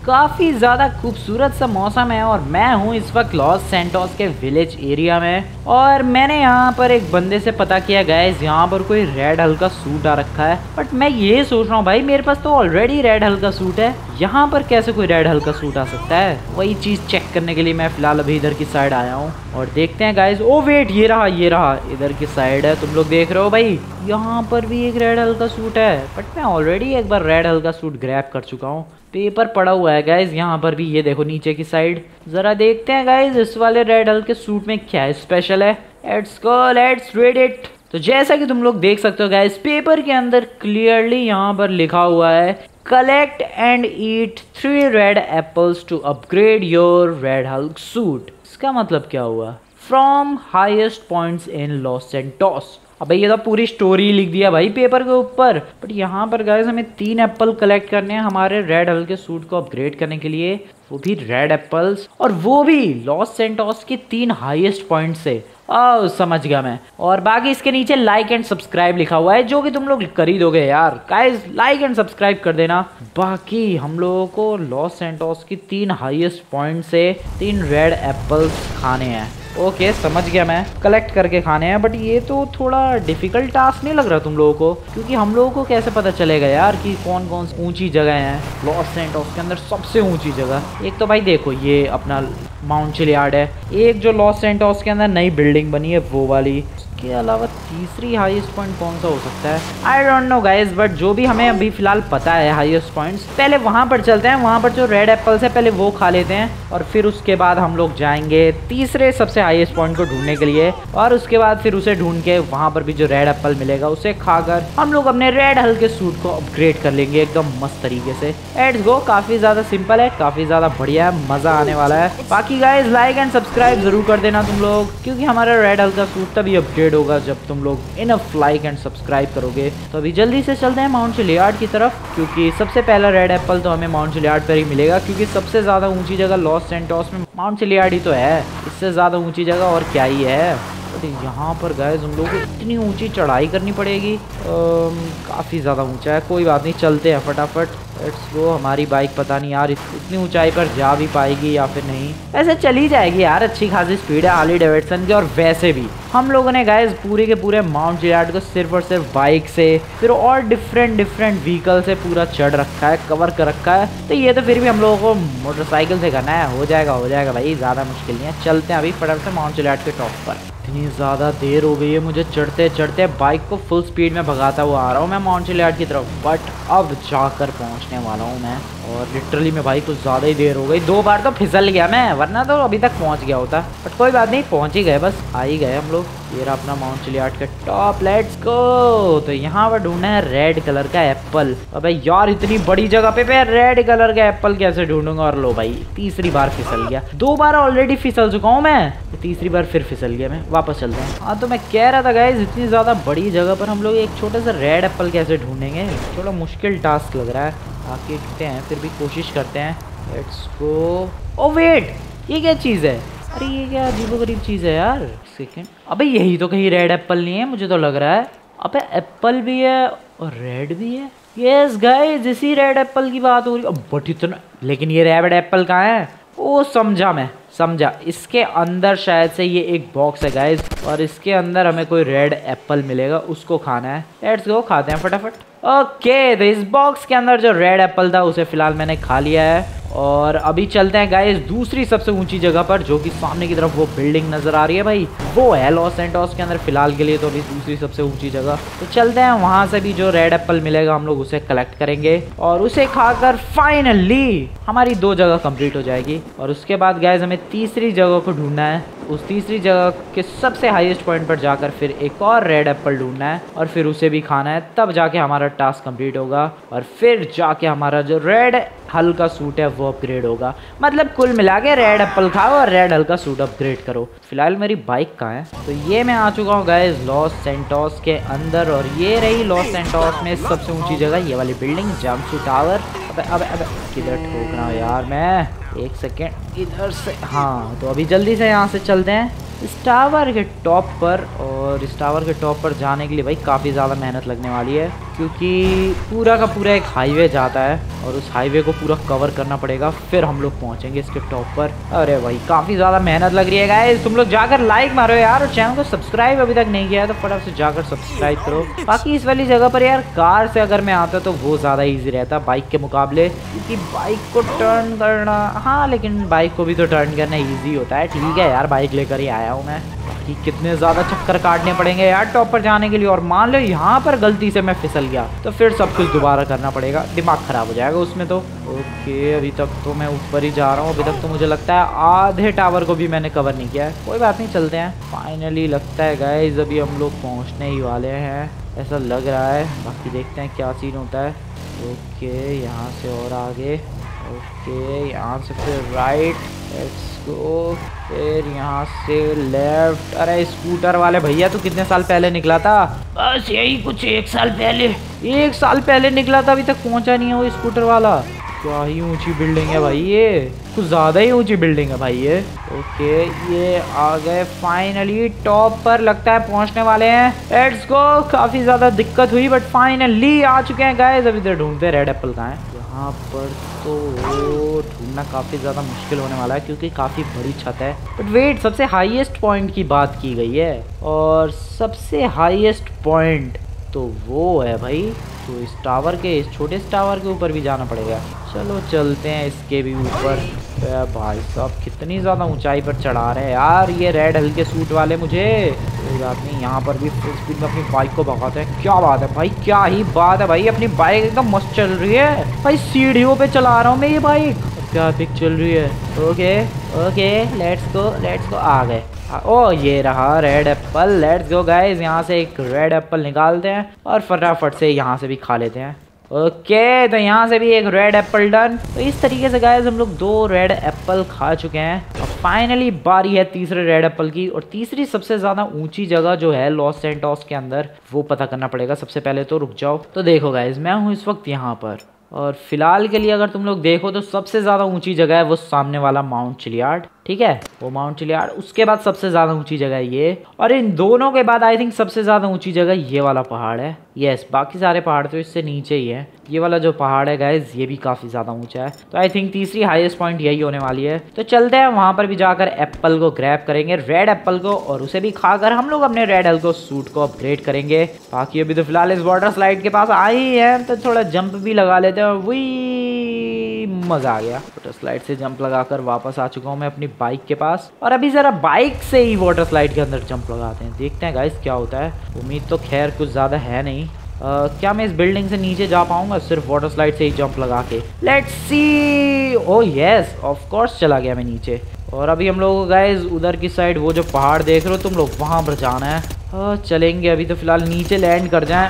काफ़ी ज़्यादा खूबसूरत सा मौसम है और मैं हूँ इस वक्त लॉस सैंटोस के विलेज एरिया में और मैंने यहाँ पर एक बंदे से पता किया गाइस यहाँ पर कोई रेड हल्का सूट आ रखा है। बट मैं ये सोच रहा हूँ भाई मेरे पास तो ऑलरेडी रेड हल्का सूट है, यहाँ पर कैसे कोई रेड हल्का सूट आ सकता है। वही चीज़ चेक करने के लिए मैं फिलहाल अभी इधर की साइड आया हूँ और देखते हैं गाइस। ओ वेट, ये रहा इधर की साइड है, तुम लोग देख रहे हो भाई यहाँ पर भी एक रेड हल्का सूट है। बट मैं ऑलरेडी एक बार रेड हल्का सूट ग्रैब कर चुका हूँ। पेपर पड़ा हुआ है गाइज यहाँ पर भी, ये देखो नीचे की साइड। जरा देखते हैं गाइज इस वाले रेड हल्के सूट में क्या स्पेशल है। Let's go, let's read it. तो जैसा कि तुम लोग देख सकते हो गाइज पेपर के अंदर क्लियरली यहाँ पर लिखा हुआ है collect and eat 3 red apples to upgrade your red Hulk suit. इसका मतलब क्या हुआ? From highest points in Los Santos. अब भाई ये तो पूरी स्टोरी लिख दिया भाई पेपर के ऊपर। बट यहाँ पर गाइस हमें 3 एप्पल कलेक्ट करने हैं हमारे रेड हल्के सूट को अपग्रेड करने के लिए, वो भी रेड एप्पल्स, और वो भी लॉस सैंटोस के 3 हाईएस्ट पॉइंट से। समझ गया मैं। और बाकी इसके नीचे लाइक एंड सब्सक्राइब लिखा हुआ है जो कि तुम लोग कर ही दोगे यार। गाइस लाइक एंड सब्सक्राइब कर देना। बाकी हम लोगों को लॉस सैंटोस की 3 हाईएस्ट पॉइंट से 3 रेड एप्पल्स खाने हैं। ओके समझ गया मैं, कलेक्ट करके खाने हैं। बट ये तो थोड़ा डिफिकल्ट टास्क नहीं लग रहा तुम लोगों को? क्योंकि हम लोगों को कैसे पता चलेगा यार कि कौन कौन सी ऊंची जगह हैं लॉस सैंटोस के अंदर? सबसे ऊंची जगह एक तो भाई देखो ये अपना माउंट चिलियार्ड है, एक जो लॉस सैंटोस के अंदर नई बिल्डिंग बनी है वो वाली। के अलावा तीसरी हाईएस्ट पॉइंट कौन सा हो सकता है? I don't know guys. But जो भी हमें अभी फिलहाल पता है हाईएस्ट पॉइंट्स, पहले वहां पर चलते हैं। वहां पर जो रेड एप्पल्स है पहले वो खा लेते हैं और फिर उसके बाद हम लोग जाएंगे तीसरे सबसे हाईएस्ट पॉइंट को ढूंढने के लिए। और उसके बाद फिर उसे ढूंढ के वहां पर भी जो रेड एप्पल मिलेगा उसे खाकर हम लोग अपने रेड हल्के सूट को अपग्रेड कर लेंगे एकदम मस्त तरीके से। Let's go. काफी ज्यादा सिंपल है, काफी ज्यादा बढ़िया है, मजा आने वाला है। बाकी गाइस लाइक एंड सब्सक्राइब जरूर कर देना तुम लोग, क्योंकि हमारा रेड हल्का सूट तभी अपग्रेड होगा जब तुम लोग इनफ लाइक एंड सब्सक्राइब करोगे। तो अभी जल्दी से चलते हैं माउंट चिलियार्ड की तरफ, क्योंकि सबसे पहला रेड एप्पल तो हमें माउंट चिलियार्ड पर ही मिलेगा। क्योंकि सबसे ज्यादा ऊंची जगह लॉस सैंटोस में माउंट चिलियार्ड ही तो है, इससे ज्यादा ऊंची जगह और क्या ही है। तो यहाँ पर गाइस हम लोग को इतनी ऊंची चढ़ाई करनी पड़ेगी, काफ़ी ज़्यादा ऊंचा है। कोई बात नहीं, चलते हैं फटाफट। Let's go. हमारी बाइक पता नहीं यार इतनी ऊंचाई पर जा भी पाएगी या फिर नहीं। ऐसे चली जाएगी यार, अच्छी खासी स्पीड है हार्ली डेविडसन की। और वैसे भी हम लोगों ने गाइस पूरे के पूरे माउंट चिलियार्ड को सिर्फ और सिर्फ बाइक से, फिर और डिफरेंट व्हीकल से पूरा चढ़ रखा है, कवर कर रखा है। तो ये तो फिर भी हम लोगों को मोटरसाइकिल से करना है। हो जाएगा भाई, ज़्यादा मुश्किल नहीं है। चलते हैं अभी फटाफट से माउंट चिलियार्ड के टॉप पर। इतनी ज़्यादा देर हो गई है मुझे चढ़ते चढ़ते, बाइक को फुल स्पीड में भगाता हुआ आ रहा हूँ मैं माउंट चिलियार्ड की तरफ। बट अब जाकर पहुँचने वाला हूँ मैं, और लिटरली में भाई कुछ ज़्यादा ही देर हो गई। 2 बार तो फिसल गया मैं, वरना तो अभी तक पहुँच गया होता। बट कोई बात नहीं, पहुँच ही गए, बस आ ही गए हम लोग। ये रहा अपना माउंट चिलियार्ड का टॉप। Let's go. तो यहाँ पर ढूंढना है रेड कलर का एप्पल। अबे यार इतनी बड़ी जगह पे रेड कलर का एप्पल कैसे ढूंढूंगा? और लो भाई तीसरी बार फिसल गया। 2 बार ऑलरेडी फिसल चुका हूँ मैं, तीसरी बार फिर फिसल गया मैं। वापस चलते हैं। हाँ तो मैं कह रहा था गाइस इतनी ज़्यादा बड़ी जगह पर हम लोग एक छोटे से रेड एप्पल कैसे ढूंढेंगे? थोड़ा मुश्किल टास्क लग रहा है। आगे देखते हैं, फिर भी कोशिश करते हैं। Let's go. ओ वेट, ये क्या चीज़ है? अरे ये क्या अजीबोगरीब चीज़ है यार। सेकेंड, अबे यही तो कहीं रेड एप्पल नहीं है, मुझे तो लग रहा है। अबे एप्पल भी है और रेड भी है। यस गाइस इसी रेड एप्पल की बात हो रही है। बट इतना, लेकिन ये रेड एप्पल कहाँ है? ओ समझा मैं, समझा। इसके अंदर शायद से ये एक बॉक्स है गाइस, और इसके अंदर हमें कोई रेड एप्पल मिलेगा, उसको खाना है। लेट्स गो, खाते हैं फटाफट। ओके तो इस बॉक्स के अंदर जो रेड एप्पल था उसे फिलहाल मैंने खा लिया है। और अभी चलते हैं गाइस दूसरी सबसे ऊंची जगह पर, जो कि सामने की तरफ वो बिल्डिंग नजर आ रही है भाई, वो है लॉस सैंटोस के अंदर फिलहाल के लिए तो अभी दूसरी सबसे ऊंची जगह। तो चलते हैं, वहां से भी जो रेड एप्पल मिलेगा हम लोग उसे कलेक्ट करेंगे, और उसे खाकर फाइनली हमारी 2 जगह कंप्लीट हो जाएगी। और उसके बाद गाइस हमें तीसरी जगह को ढूंढना है। उस तीसरी जगह के सबसे हाईएस्ट पॉइंट पर जाकर फिर एक और रेड एप्पल ढूंढना है, और फिर उसे भी खाना है। तब जाके हमारा टास्क कंप्लीट होगा, और फिर जाके हमारा जो रेड हल्का सूट है वो अपग्रेड होगा। मतलब कुल मिला के रेड एप्पल खाओ और रेड हल्का सूट अपग्रेड करो। फिलहाल मेरी बाइक कहाँ है? तो ये मैं आ चुका हूँ गाइस लॉस सैंटोस के अंदर, और ये रही लॉस सैंटोस में सबसे ऊंची जगह, ये वाली बिल्डिंग जम्पसूट टावर। अबे किधर ठोक रहा हूँ यार मैं? एक सेकेंड, इधर से। हाँ तो अभी जल्दी से यहाँ से चलते हैं इस टावर के टॉप पर, और इस टावर के टॉप पर जाने के लिए भाई काफ़ी ज़्यादा मेहनत लगने वाली है। क्योंकि पूरा का पूरा एक हाईवे जाता है और उस हाईवे को पूरा कवर करना पड़ेगा, फिर हम लोग पहुंचेंगे इसके टॉप पर। अरे भाई काफ़ी ज़्यादा मेहनत लग रही है गाइस, तुम लोग जाकर लाइक मारो यार, और चैनल को सब्सक्राइब अभी तक नहीं किया है तो फटाफट से जाकर सब्सक्राइब करो। बाकी इस वाली जगह पर यार कार से अगर मैं आता तो वो ज़्यादा ईजी रहता बाइक के मुकाबले, क्योंकि बाइक को टर्न करना, हाँ लेकिन बाइक को भी तो टर्न करना ईजी होता है। ठीक है यार, बाइक लेकर ही आया हूँ मैं। कि कितने ज़्यादा चक्कर काटने पड़ेंगे यार टॉप पर जाने के लिए, और मान लो यहाँ पर गलती से मैं फिसल गया तो फिर सब कुछ दोबारा करना पड़ेगा, दिमाग ख़राब हो जाएगा उसमें तो। ओके, अभी तक तो मैं ऊपर ही जा रहा हूँ, अभी तक तो मुझे लगता है आधे टावर को भी मैंने कवर नहीं किया है। कोई बात नहीं, चलते हैं। फाइनली लगता है गाइस अभी हम लोग पहुँचने ही वाले हैं, ऐसा लग रहा है। बाकी देखते हैं क्या सीन होता है। ओके, यहाँ से और आगे, ओके यहाँ से फिर राइट, लेट्स गो, फिर यहाँ से लेफ्ट। अरे स्कूटर वाले भैया तो कितने साल पहले निकला था? बस यही कुछ 1 साल पहले, 1 साल पहले निकला था, अभी तक पहुँचा नहीं है वो स्कूटर वाला। क्या ही ऊंची बिल्डिंग है भाई, ये कुछ ज़्यादा ही ऊंची बिल्डिंग है भाई ये। ओके, ये आ गए फाइनली टॉप पर, लगता है पहुंचने वाले हैं। Let's go. काफ़ी ज़्यादा दिक्कत हुई बट फाइनली आ चुके हैं गाइस। अभी तो ढूंढते रेड एप्पल कहाँ है। यहाँ पर तो ढूंढना काफ़ी ज़्यादा मुश्किल होने वाला है क्योंकि काफ़ी बड़ी छत है। बट वेट, सबसे हाईएस्ट पॉइंट की बात की गई है, और सबसे हाईएस्ट पॉइंट तो वो है भाई, तो इस टावर के, इस छोटे से टावर के ऊपर भी जाना पड़ेगा। चलो चलते हैं इसके भी ऊपर। भाई साहब कितनी ज़्यादा ऊंचाई पर चढ़ा रहे हैं यार ये रेड हल्के सूट वाले मुझे। कोई बात नहीं, यहाँ पर भी फुल स्पीड में अपनी बाइक को भगाते हैं। क्या बात है भाई, क्या ही बात है भाई, अपनी बाइक एकदम मस्त चल रही है भाई, सीढ़ियों पे चला रहा हूँ मैं ये बाइक, क्या पिक चल रही है। ओके ओके, लेट्स गो, आ गए। ओ ये रहा red apple, let's go guys. यहाँ से एक रेड एप्पल निकालते हैं और फटाफट से यहाँ से भी खा लेते हैं। ओके, तो यहाँ से भी एक रेड एप्पल डन। तो इस तरीके से गाइस हम लोग 2 रेड एप्पल खा चुके हैं और फाइनली बारी है तीसरे रेड एप्पल की। और तीसरी सबसे ज़्यादा ऊंची जगह जो है लॉस सैंटोस के अंदर, वो पता करना पड़ेगा सबसे पहले। तो रुक जाओ। तो देखो गाइस, मैं हूँ इस वक्त यहाँ पर, और फिलहाल के लिए अगर तुम लोग देखो तो सबसे ज़्यादा ऊंची जगह है वो सामने वाला माउंट चिलियार्ड। ठीक है, वो माउंट चिलियार्ड, उसके बाद सबसे ज़्यादा ऊंची जगह है ये, और इन दोनों के बाद आई थिंक सबसे ज़्यादा ऊंची जगह ये वाला पहाड़ है। यस, बाकी सारे पहाड़ तो इससे नीचे ही है। ये वाला जो पहाड़ है गाइज, ये भी काफ़ी ज़्यादा ऊंचा है। तो आई थिंक तीसरी हाईएस्ट पॉइंट यही होने वाली है। तो चलते हैं वहाँ पर भी जाकर एप्पल को ग्रैब करेंगे, रेड एप्पल को, और उसे भी खाकर हम लोग अपने रेड हल्को सूट को अपग्रेड करेंगे। बाकी अभी तो फिलहाल इस वाटर स्लाइड के पास आई है तो थोड़ा जंप भी लगा लेते हैं। वही मज़ा आ गया, वाटर स्लाइड से जंप लगाकर वापस आ चुका हूँ मैं अपनी बाइक के पास। और अभी ज़रा बाइक से ही वाटर स्लाइड के अंदर जंप लगाते हैं, देखते हैं गाइस क्या होता है। उम्मीद तो खैर कुछ ज़्यादा है नहीं। क्या मैं इस बिल्डिंग से नीचे जा पाऊंगा सिर्फ वाटर स्लाइड से ही जंप लगा के? Let's see. Oh yes, of course चला गया मैं नीचे। और अभी हम लोग गाइस उधर की साइड, वो जो पहाड़ देख रहे हो तुम लोग, वहाँ पर जाना है। चलेंगे, अभी तो फिलहाल नीचे लैंड कर जाएं।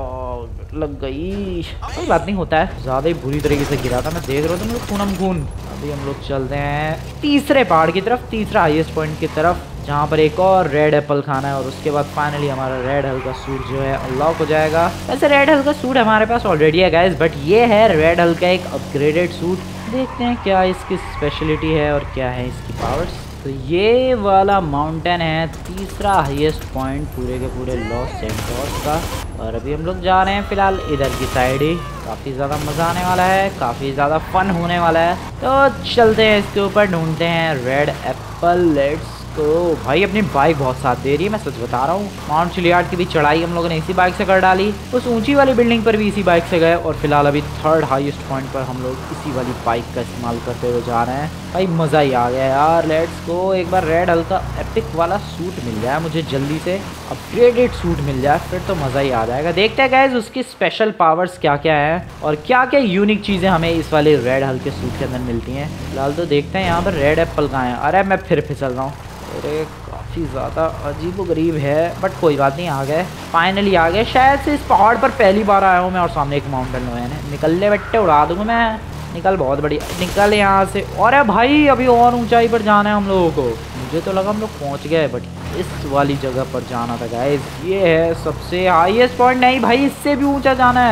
लग गई, कोई बात नहीं, होता है। ज़्यादा ही बुरी तरीके से गिरा था, मैं देख रहा हूँ तुम लोग खूनम खून। अभी हम लोग चलते हैं तीसरे पहाड़ की तरफ, तीसरा हाईएस्ट पॉइंट की तरफ, जहाँ पर एक और रेड एप्पल खाना है, और उसके बाद फाइनली हमारा रेड हल्का सूट जो है अनलॉक हो जाएगा। वैसे रेड हल्का सूट हमारे पास ऑलरेडी है गाइस, बट ये है रेड हल्का एक अपग्रेडेड सूट। देखते हैं क्या इसकी स्पेशलिटी है और क्या है इसकी पावर्स। तो ये वाला माउंटेन है तीसरा हाईएस्ट पॉइंट पूरे के पूरे लॉस सैंटोस का, और अभी हम लोग जा रहे हैं फिलहाल इधर की साइड ही। काफ़ी ज़्यादा मज़ा आने वाला है, काफ़ी ज़्यादा फन होने वाला है। तो चलते हैं इसके ऊपर, ढूंढते हैं रेड एप्पल। लेट्स तो भाई अपनी बाइक बहुत साथ दे रही है, मैं सच बता रहा हूँ। माउंट चिलियार्ड की भी चढ़ाई हम लोगों ने इसी बाइक से कर डाली, उस ऊंची वाली बिल्डिंग पर भी इसी बाइक से गए, और फिलहाल अभी थर्ड हाईएस्ट पॉइंट पर हम लोग इसी वाली बाइक का इस्तेमाल करते हुए जा रहे हैं। भाई मज़ा ही आ गया यार। Let's go. एक बार रेड हल्का एपिक वाला सूट मिल जाए मुझे, जल्दी से अपग्रेडेड सूट मिल जाए, फिर तो मज़ा ही आ जाएगा। देखते हैं गाइस उसकी स्पेशल पावर्स क्या क्या है और क्या क्या यूनिक चीज़ें हमें इस वाले रेड हल्के सूट के अंदर मिलती हैं। फिलहाल तो देखते हैं यहाँ पर रेड एप्पल कहाँ है। अरे मैं फिर फिसल रहा हूँ, अरे काफ़ी ज़्यादा अजीबोगरीब है, बट कोई बात नहीं, आ गए, फाइनली आ गए। शायद से इस पहाड़ पर पहली बार आया हूँ मैं, और सामने एक माउंटेन लोयन है। निकल ले बेटे, उड़ा दूँगा मैं। निकल, बहुत बढ़िया, निकल यहाँ से। अरे भाई अभी और ऊंचाई पर जाना है हम लोगों को। मुझे तो लगा हम लोग पहुँच गए, बट इस वाली जगह पर जाना था गाइस। ये है सबसे हाईएस्ट पॉइंट। नहीं भाई, इससे भी ऊँचा जाना है।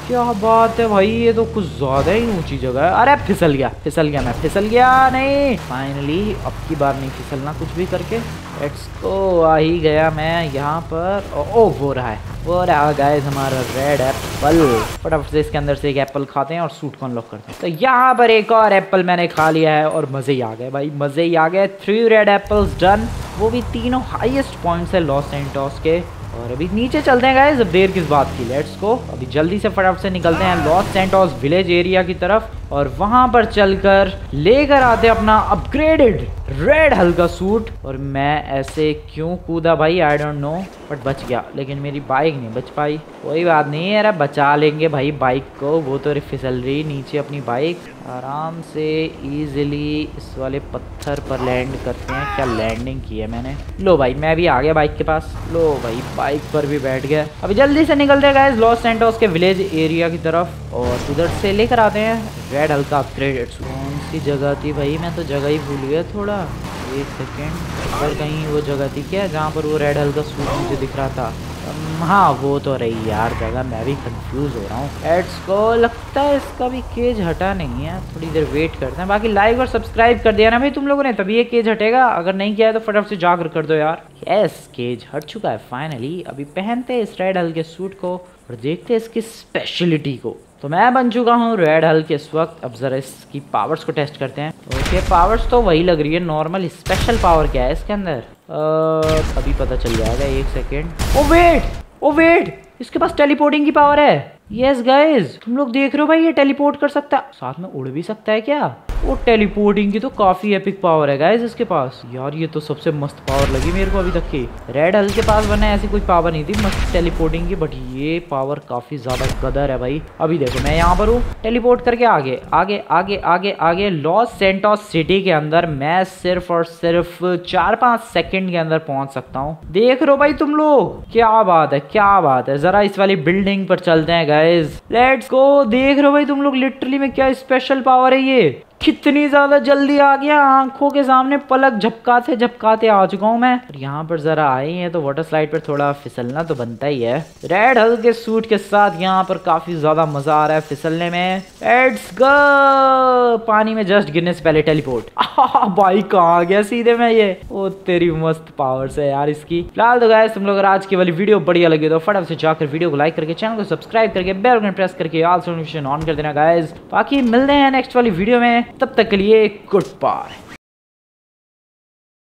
क्या बात है भाई, ये तो कुछ ज्यादा ही ऊंची जगह है। अरे फिसल गया मैं फिसल गया। नहीं, फाइनली अब की बार नहीं फिसलना कुछ भी करके। लेट्स गो, आ ही गया मैं यहाँ पर। ओ वो रहा गाइस हमारा रेड एप्पल। फटाफट से इसके अंदर से एक एप्पल खाते हैं और सूट को अनलॉक करते हैं। तो यहाँ पर एक और एप्पल मैंने खा लिया है और मजे ही आ गए भाई, मजे ही आ गए। 3 रेड एप्पल्स डन, वो भी तीनों हाईएस्ट पॉइंट्स है लॉस सैंटोस के। और अभी नीचे चलते हैं गाइस, अब देर किस बात की, लेट्स गो। अभी जल्दी से फटाफट से निकलते हैं लॉस सैंटोस विलेज एरिया की तरफ और वहां पर चलकर लेकर आते हैं अपना अपग्रेडेड रेड हल्का सूट। और मैं ऐसे क्यों कूदा भाई, आई डोंट नो, बट बच गया। लेकिन मेरी बाइक नहीं बच पाई। कोई बात नहीं यार, बचा लेंगे भाई बाइक को, वो तो फिसल रही नीचे अपनी बाइक। आराम से इजीली इस वाले पत्थर पर लैंड करते हैं। क्या लैंडिंग की है मैंने। लो भाई मैं भी आ गया बाइक के पास। लो भाई बाइक पर भी बैठ गया। अभी जल्दी से निकलते हैं गाइस लॉस सैंटोस के विलेज एरिया की तरफ और उधर से लेकर आते हैं रेड हल्का अपग्रेडेड। कौन सी जगह थी भाई, मैं तो जगह ही भूल गया थोड़ा। एक सेकेंड, पर कहीं वो जगह थी क्या जहाँ पर वो रेड हल्का सूट मुझे दिख रहा था। हाँ वो तो रही यार जगह, मैं भी कंफ्यूज हो रहा हूँ। एड्स को लगता है इसका भी केज हटा नहीं है, थोड़ी देर वेट करते हैं। बाकी लाइक और सब्सक्राइब कर दिया ना भाई तुम लोगों ने, तभी ये केज हटेगा। अगर नहीं किया है तो फटाफट से जाकर कर दो यार। यस, केज हट चुका है फाइनली। अभी पहनते हैं इस रेड हल्के सूट को और देखते हैं इसकी स्पेशलिटी को। तो मैं बन चुका हूँ रेड हल्क इस वक्त। अब जरा इसकी पावर्स को टेस्ट करते हैं। ओके, पावर्स तो वही लग रही है नॉर्मल। स्पेशल पावर क्या है इसके अंदर अभी पता चल जाएगा, एक सेकेंड। ओ वेट, इसके पास टेलीपोर्टिंग की पावर है। यस गाइस, तुम लोग देख रहे हो भाई, ये टेलीपोर्ट कर सकता है, साथ में उड़ भी सकता है क्या। वो टेलीपोर्टिंग की तो काफी एपिक पावर है गाइस इसके पास। यार ये तो सबसे मस्त पावर लगी मेरे को अभी तक की। रेड हल्क के पास वरना ऐसी कोई पावर नहीं थी मस्त टेलीपोर्टिंग की, बट ये पावर काफी ज्यादा गदर है भाई। अभी देखो मैं यहाँ पर हूँ, टेलीपोर्ट करके आगे आगे आगे आगे आगे लॉस सैंटोस सिटी के अंदर मैं सिर्फ और सिर्फ 4-5 सेकंड के अंदर पहुंच सकता हूँ। देख रहे हो भाई तुम लोग, क्या बात है क्या बात है। जरा इस वाली बिल्डिंग पर चलते हैं गाइस, लेट्स गो। देख रहे हो भाई तुम लोग लिटरली में क्या स्पेशल पावर है ये, कितनी ज्यादा जल्दी आ गया। आंखों के सामने पलक झपकाते झपकाते आ चुका हूं मैं। और यहाँ पर जरा आए हैं तो वाटर स्लाइड पर थोड़ा फिसलना तो बनता ही है। रेड हल्क के सूट के साथ यहाँ पर काफी ज्यादा मजा आ रहा है फिसलने में। लेट्स गो, पानी में जस्ट गिरने से पहले टेलीपोर्ट। भाई कहाँ गया सीधे में ये। ओ तेरी मस्त पावर्स है यार इसकी। फिलहाल तो गाइस तुम लोग अगर आज की वाली वीडियो बढ़िया लगी तो फटाफट से जाकर वीडियो को लाइक करके चैनल को सब्सक्राइब करके बेल आइकन प्रेस करके ऑल नोटिफिकेशन ऑन कर देना गाइस। बाकी मिलते हैं नेक्स्ट वाली वीडियो में, तब तक के लिए गुड बाय।